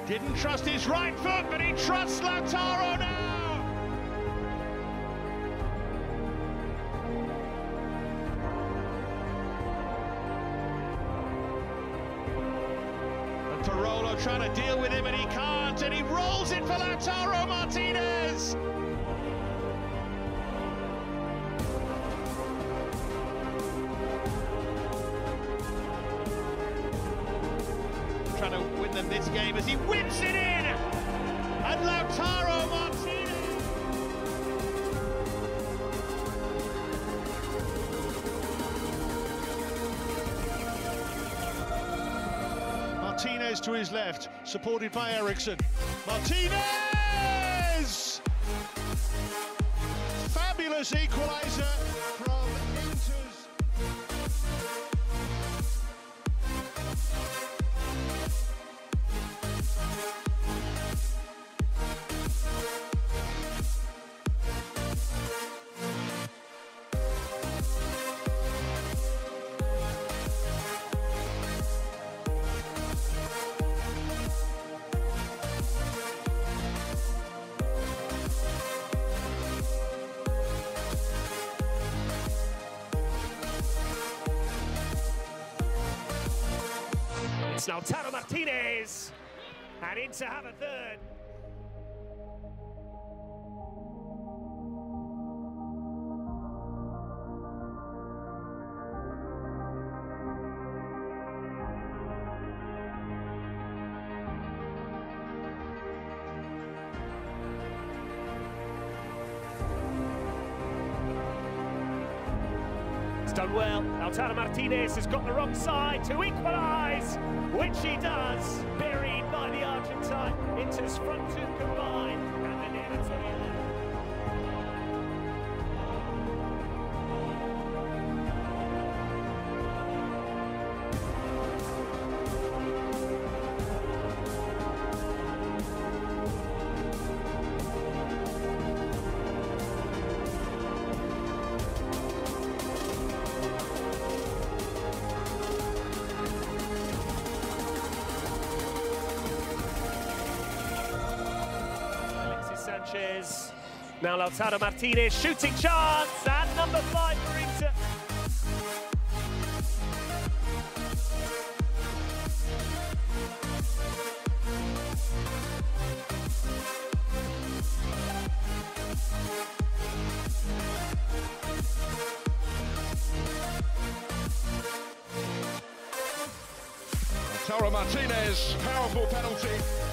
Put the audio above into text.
Didn't trust his right foot, but he trusts Lautaro now! And Parolo trying to deal with him, and he can't, and he rolls it for Lautaro Martinez! Trying to win them this game as he whips it in, and Lautaro Martinez. Martinez to his left, supported by Eriksson. Martinez! Fabulous equaliser from Inter's. It's Lautaro Martinez, and Inter have a third. It's done well. Lautaro Martinez has got the wrong side to equalise, which he does. Buried by the Argentine. Inter's front two combined, and the near to the end. Sanchez. Now Lautaro Martinez, shooting chance, and number 5 for Inter. Lautaro Martinez, powerful penalty.